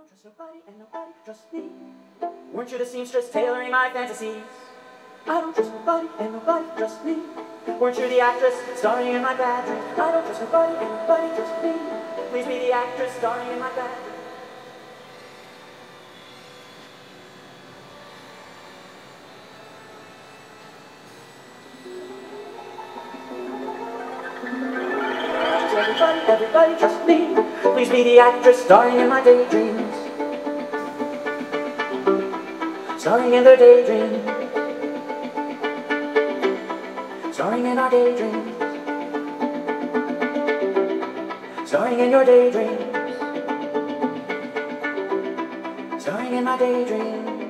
don't trust nobody and nobody trusts me. Weren't you the seamstress tailoring my fantasies? I don't trust nobody and nobody trusts me. Weren't you the actress starring in my bad dreams? I don't trust nobody and nobody trusts me. Please be the actress starring in my bad dreams. Everybody trust me. Please be the actress starring in my daydreams. Starring in their daydreams. Starring in our daydreams. Starring in your daydreams. Starring in my daydreams.